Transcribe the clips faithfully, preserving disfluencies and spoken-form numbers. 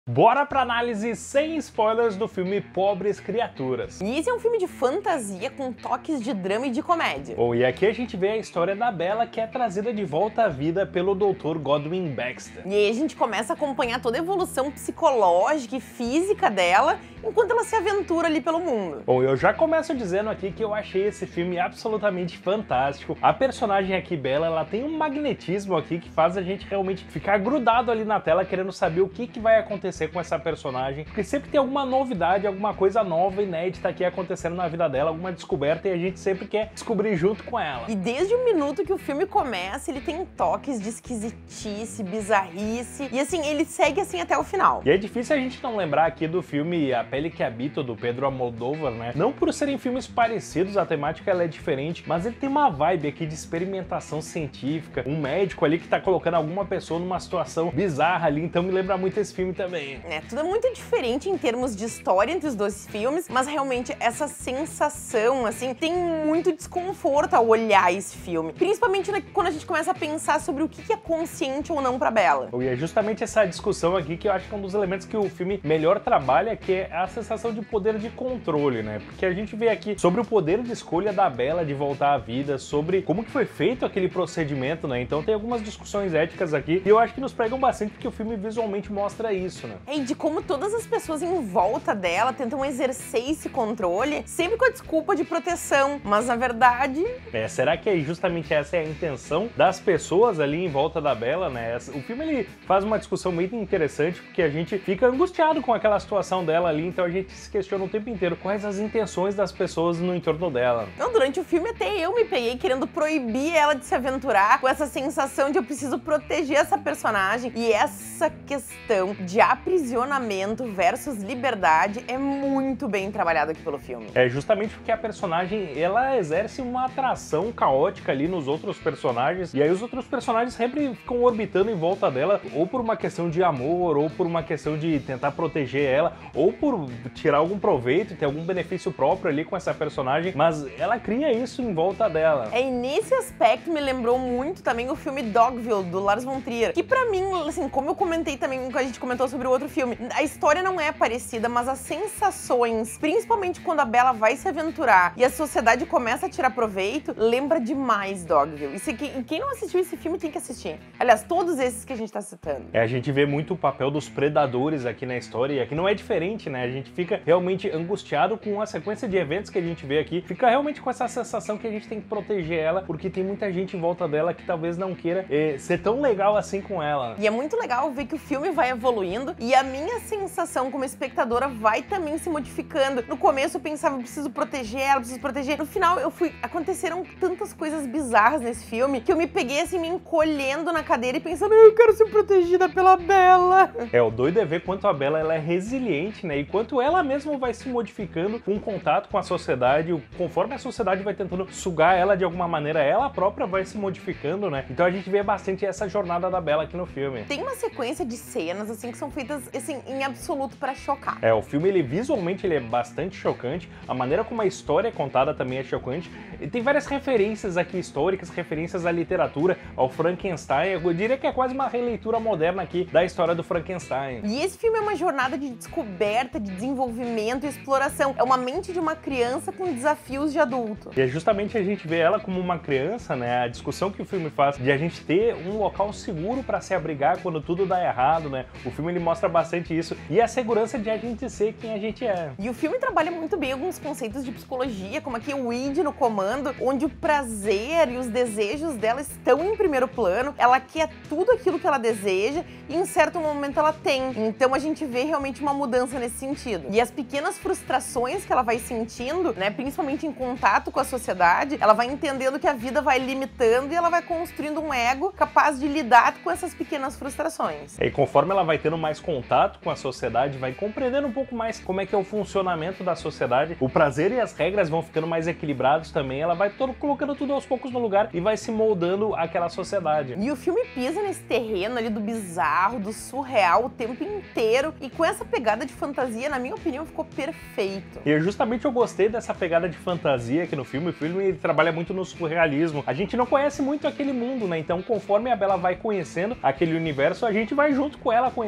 Bora pra análise sem spoilers do filme Pobres Criaturas. E esse é um filme de fantasia com toques de drama e de comédia. Oh, e aqui a gente vê a história da Bella, que é trazida de volta à vida pelo doutor Godwin Baxter. E aí a gente começa a acompanhar toda a evolução psicológica e física dela, enquanto ela se aventura ali pelo mundo. Bom, eu já começo dizendo aqui que eu achei esse filme absolutamente fantástico. A personagem aqui, Bella, ela tem um magnetismo aqui que faz a gente realmente ficar grudado ali na tela, querendo saber o que, que vai acontecer com essa personagem, porque sempre tem alguma novidade, alguma coisa nova, inédita aqui acontecendo na vida dela, alguma descoberta, e a gente sempre quer descobrir junto com ela. E desde o minuto que o filme começa, ele tem toques de esquisitice, bizarrice, e assim, ele segue assim até o final. E é difícil a gente não lembrar aqui do filme A Pele que Habito, do Pedro Almodóvar, né? Não por serem filmes parecidos, a temática ela é diferente, mas ele tem uma vibe aqui de experimentação científica, um médico ali que tá colocando alguma pessoa numa situação bizarra ali, então me lembra muito esse filme também. É, tudo é muito diferente em termos de história entre os dois filmes, mas realmente essa sensação, assim, tem muito desconforto ao olhar esse filme. Principalmente quando a gente começa a pensar sobre o que é consciente ou não pra Bella. E é justamente essa discussão aqui que eu acho que é um dos elementos que o filme melhor trabalha, que é a sensação de poder de controle, né? Porque a gente vê aqui sobre o poder de escolha da Bella de voltar à vida, sobre como que foi feito aquele procedimento, né? Então tem algumas discussões éticas aqui, e eu acho que nos pregam bastante porque o filme visualmente mostra isso, né? É, e de como todas as pessoas em volta dela tentam exercer esse controle, sempre com a desculpa de proteção, mas na verdade... É, será que é justamente essa é a intenção das pessoas ali em volta da Bella, né? O filme ele faz uma discussão muito interessante, porque a gente fica angustiado com aquela situação dela ali, então a gente se questiona o tempo inteiro quais as intenções das pessoas no entorno dela. Então, durante o filme até eu me peguei querendo proibir ela de se aventurar, com essa sensação de eu preciso proteger essa personagem, e essa questão de aprisionamento versus liberdade é muito bem trabalhado aqui pelo filme. É justamente porque a personagem, ela exerce uma atração caótica ali nos outros personagens, e aí os outros personagens sempre ficam orbitando em volta dela, ou por uma questão de amor, ou por uma questão de tentar proteger ela, ou por tirar algum proveito, ter algum benefício próprio ali com essa personagem, mas ela cria isso em volta dela. É, e nesse aspecto me lembrou muito também o filme Dogville, do Lars von Trier, que pra mim, assim, como eu comentei também quando a gente comentou sobre o outro filme, a história não é parecida, mas as sensações, principalmente quando a Bella vai se aventurar e a sociedade começa a tirar proveito, lembra demais Dogville. E se, quem não assistiu esse filme tem que assistir. Aliás, todos esses que a gente tá citando. É, a gente vê muito o papel dos predadores aqui na história, e aqui não é diferente, né? A gente fica realmente angustiado com a sequência de eventos que a gente vê aqui, fica realmente com essa sensação que a gente tem que proteger ela, porque tem muita gente em volta dela que talvez não queira é, ser tão legal assim com ela. E é muito legal ver que o filme vai evoluindo, e a minha sensação como espectadora vai também se modificando. No começo eu pensava, eu preciso proteger ela, preciso proteger. No final eu fui, aconteceram tantas coisas bizarras nesse filme, que eu me peguei assim, me encolhendo na cadeira e pensando, eu quero ser protegida pela Bella. É, o doido é ver quanto a Bella ela é resiliente, né? E quanto ela mesma vai se modificando com contato com a sociedade, conforme a sociedade vai tentando sugar ela de alguma maneira, ela própria vai se modificando, né? Então a gente vê bastante essa jornada da Bella aqui no filme. Tem uma sequência de cenas, assim, que são feitas, assim, em absoluto pra chocar. É, o filme, ele visualmente, ele é bastante chocante, a maneira como a história é contada também é chocante, e tem várias referências aqui históricas, referências à literatura, ao Frankenstein, eu diria que é quase uma releitura moderna aqui da história do Frankenstein. E esse filme é uma jornada de descoberta, de desenvolvimento e exploração. É uma mente de uma criança com desafios de adulto. E é justamente a gente vê ela como uma criança, né? A discussão que o filme faz de a gente ter um local seguro para se abrigar quando tudo dá errado, né? O filme ele mostra bastante isso, e a segurança de a gente ser quem a gente é. E o filme trabalha muito bem alguns conceitos de psicologia, como aqui o id no comando, onde o prazer e os desejos dela estão em primeiro plano, ela quer tudo aquilo que ela deseja e em certo momento ela tem. Então a gente vê realmente uma mudança nesse sentido. E as pequenas frustrações que ela vai sentindo, né, principalmente em contato com a sociedade, ela vai entendendo que a vida vai limitando e ela vai construindo um ego capaz de lidar com essas pequenas frustrações. E conforme ela vai tendo mais contato com a sociedade, vai compreendendo um pouco mais como é que é o funcionamento da sociedade, o prazer e as regras vão ficando mais equilibrados também, ela vai todo, colocando tudo aos poucos no lugar e vai se moldando àquela sociedade. E o filme pisa nesse terreno ali do bizarro, do surreal o tempo inteiro, e com essa pegada de fantasia, na minha opinião, ficou perfeito. E justamente eu gostei dessa pegada de fantasia aqui no filme, o filme ele trabalha muito no surrealismo, a gente não conhece muito aquele mundo, né, então conforme a Bella vai conhecendo aquele universo, a gente vai junto com ela conhecendo aquilo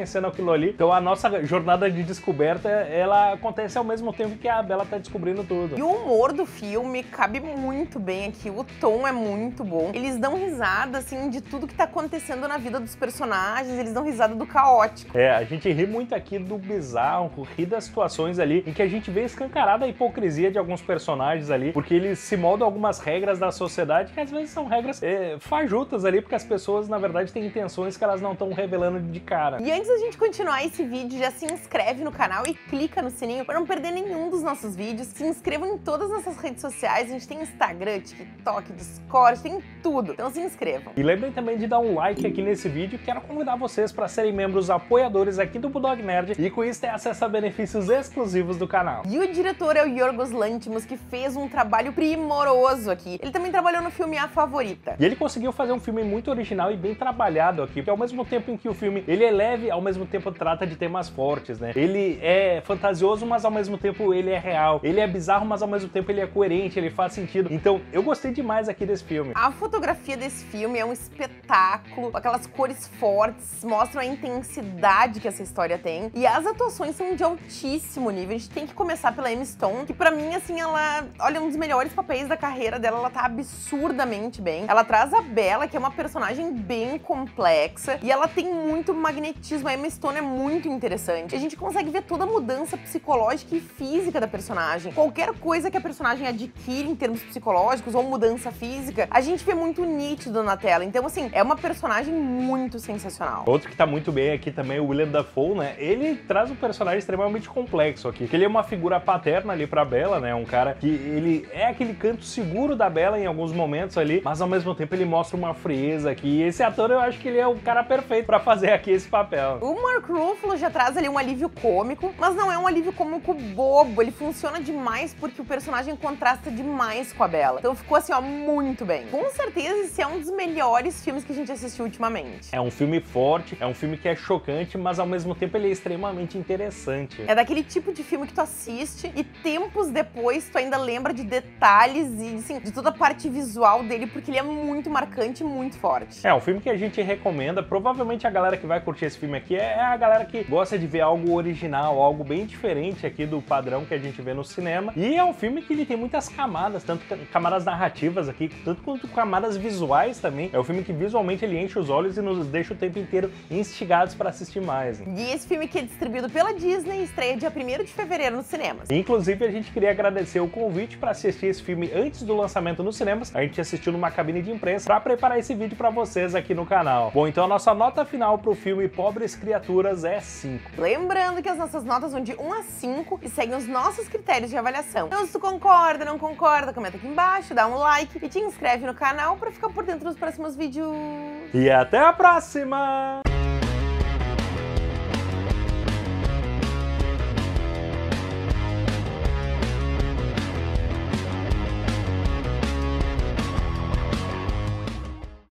aquilo ali. Então a nossa jornada de descoberta, ela acontece ao mesmo tempo que a Bella tá descobrindo tudo. E o humor do filme cabe muito bem aqui, o tom é muito bom. Eles dão risada, assim, de tudo que tá acontecendo na vida dos personagens, eles dão risada do caótico. É, a gente ri muito aqui do bizarro, ri das situações ali em que a gente vê escancarada a hipocrisia de alguns personagens ali, porque eles se moldam algumas regras da sociedade que às vezes são regras é, fajutas ali, porque as pessoas, na verdade, têm intenções que elas não estão revelando de cara. E antes da gente continuar esse vídeo, já se inscreve no canal e clica no sininho para não perder nenhum dos nossos vídeos. Se inscrevam em todas as nossas redes sociais, a gente tem Instagram, TikTok, Discord, tem tudo. Então se inscrevam. E lembrem também de dar um like aqui nesse vídeo. Quero convidar vocês para serem membros apoiadores aqui do Bulldog Nerd e com isso ter acesso a benefícios exclusivos do canal. E o diretor é o Yorgos Lanthimos, que fez um trabalho primoroso aqui. Ele também trabalhou no filme A Favorita. E ele conseguiu fazer um filme muito original e bem trabalhado aqui, porque ao mesmo tempo em que o filme ele é leve, ao mesmo tempo trata de temas fortes, né? Ele é fantasioso, mas ao mesmo tempo ele é real. Ele é bizarro, mas ao mesmo tempo ele é coerente, ele faz sentido. Então, eu gostei demais aqui desse filme. A fotografia desse filme é um espetáculo, aquelas cores fortes, mostram a intensidade que essa história tem. E as atuações são de altíssimo nível. A gente tem que começar pela Emma Stone, que pra mim, assim, ela... Olha, um dos melhores papéis da carreira dela, ela tá absurdamente bem. Ela traz a Bella, que é uma personagem bem complexa, e ela tem muito magnetismo. A Emma Stone é muito interessante. A gente consegue ver toda a mudança psicológica e física da personagem. Qualquer coisa que a personagem adquire em termos psicológicos ou mudança física, a gente vê muito nítido na tela. Então, assim, é uma personagem muito sensacional. Outro que tá muito bem aqui também é o Willem Dafoe, né? Ele traz um personagem extremamente complexo aqui. Ele é uma figura paterna ali pra Bella, né? Um cara que ele é aquele canto seguro da Bella em alguns momentos ali, mas ao mesmo tempo ele mostra uma frieza aqui. E esse ator, eu acho que ele é o cara perfeito pra fazer aqui esse papel. O Mark Ruffalo já traz ali um alívio cômico, mas não é um alívio cômico bobo. Ele funciona demais porque o personagem contrasta demais com a Bella. Então ficou assim, ó, muito bem. Com certeza esse é um dos melhores filmes que a gente assistiu ultimamente. É um filme forte, é um filme que é chocante, mas ao mesmo tempo ele é extremamente interessante. É daquele tipo de filme que tu assiste e tempos depois tu ainda lembra de detalhes e, assim, de toda a parte visual dele, porque ele é muito marcante e muito forte. É um filme que a gente recomenda. Provavelmente a galera que vai curtir esse filme aqui é a galera que gosta de ver algo original, algo bem diferente aqui do padrão que a gente vê no cinema. E é um filme que ele tem muitas camadas, tanto camadas narrativas aqui, tanto quanto camadas visuais também. É um filme que visualmente ele enche os olhos e nos deixa o tempo inteiro instigados para assistir mais. Hein? E esse filme que é distribuído pela Disney estreia dia primeiro de fevereiro nos cinemas. Inclusive, a gente queria agradecer o convite para assistir esse filme antes do lançamento nos cinemas. A gente assistiu numa cabine de imprensa para preparar esse vídeo para vocês aqui no canal. Bom, então a nossa nota final pro filme Pobres Criaturas é cinco. Lembrando que as nossas notas vão de um a cinco e seguem os nossos critérios de avaliação. Então, se tu concorda, não concorda, comenta aqui embaixo, dá um like e te inscreve no canal para ficar por dentro dos próximos vídeos. E até a próxima!